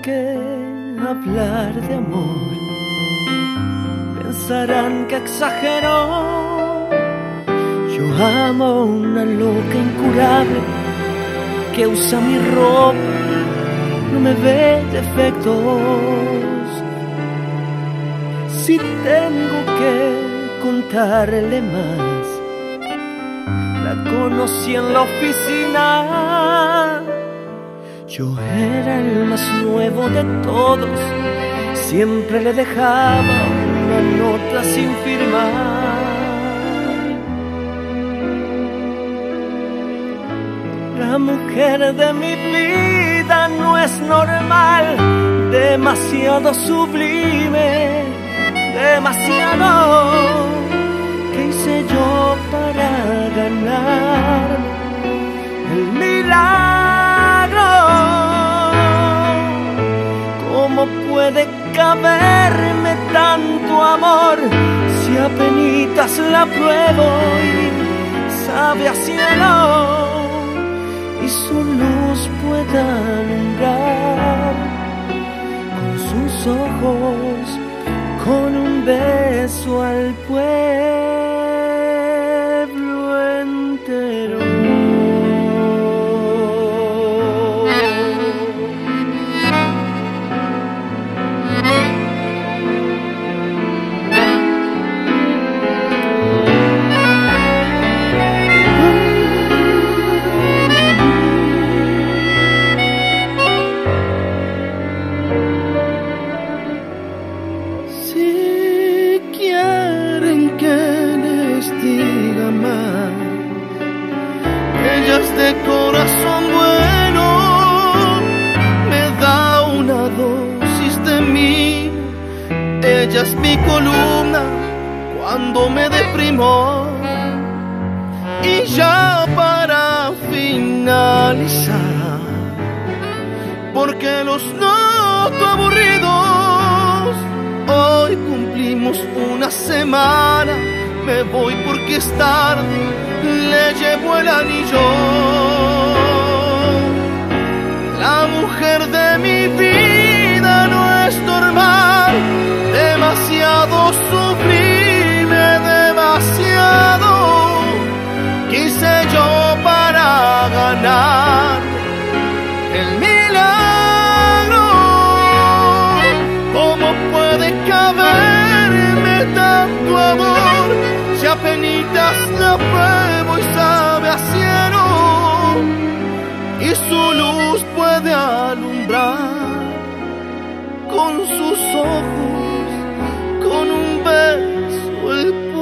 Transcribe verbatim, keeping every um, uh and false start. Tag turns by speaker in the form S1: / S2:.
S1: que hablar de amor, pensarán que exagero. Yo amo a una loca incurable que usa mi ropa, no me ve defectos. Si tengo que contarle más, la conocí en la oficina. Yo era el más nuevo de todos, siempre le dejaba una nota sin firmar. La mujer de mi vida no es normal, demasiado sublime, demasiado. ¿Qué hice yo para ganar el milagro? ¿Cómo puede caberme tanto amor si apenitas la pruebo y sabe a cielo? Y su luz puede alumbrar con sus ojos, con un beso al pueblo entero.
S2: De corazón bueno, me da una dosis de mí. Ella es mi columna cuando me deprimo. Y ya para finalizar, porque los noto aburridos, hoy cumplimos una semana. Me voy porque es tarde, le llevo el anillo. La mujer de mi vida no es normal, demasiado sublime, demasiado. Quise yo para ganar el milagro. ¿Cómo puede caberme tanto amor? Si apenitas la pruebo y sabe a cielo, y su luz puede alumbrar con sus ojos, con un beso el